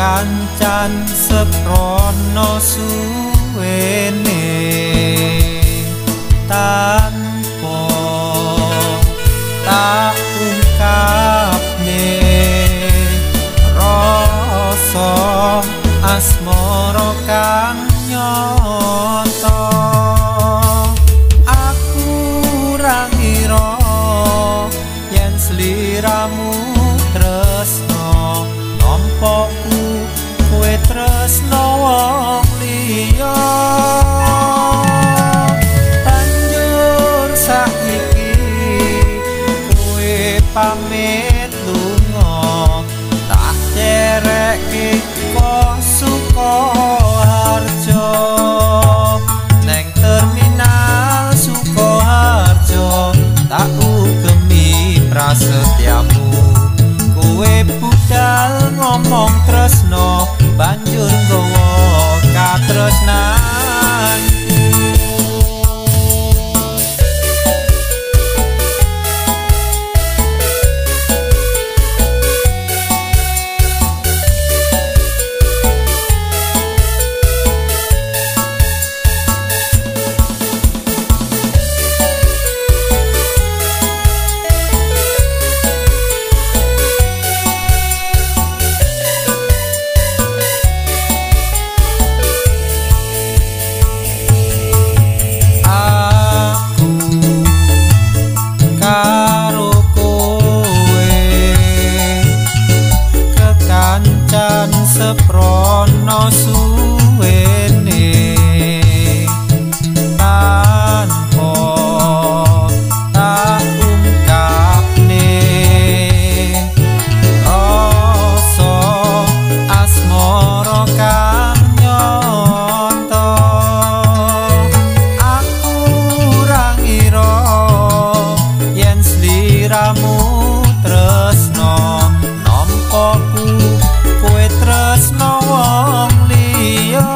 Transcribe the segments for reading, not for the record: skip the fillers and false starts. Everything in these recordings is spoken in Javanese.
kekancan seprono suwene tanpa tak ungkapne rasa asmara kang nyata. Aku ra ngira yen sliramu tresno nampa kowe tresno wong liya. Banjur saiki kowe pamit lunga tak cerekke kok Sukoharjo neng terminal Sukoharjo. Tak ugemi prasetyamu kowe budal ngomong tresno banjur nggawa katresnanku. Seprono suwene tanpa tak ungkapne rasa asmara kang nyata. Aku ra ngira yen sliramu tresno nampa kowe tresno wong liya.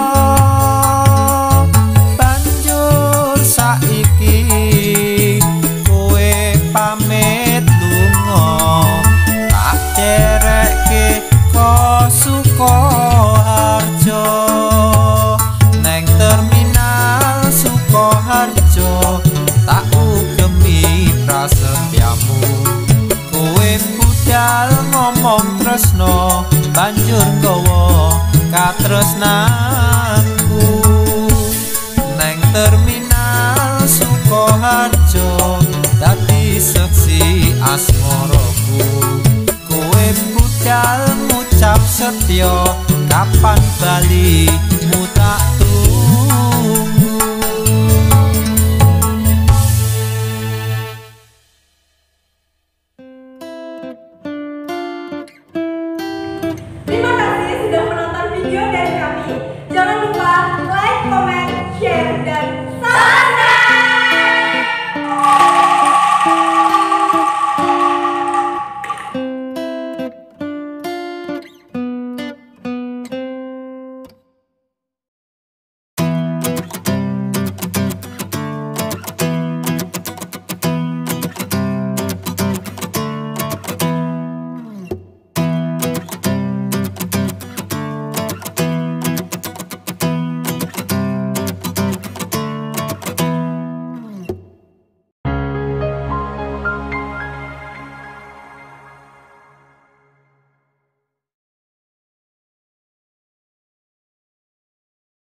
Banjur saiki kowe pamit lunga tak cerekke kok Sukoharjo neng terminal Sukoharjo. Tak ugemi prasetyamu kowe budal ngomong tresno banjur nggawa katresnanku neng terminal Sukoharjo. Dadi seksi asmaraku kowe budal ngucap setya kapan bali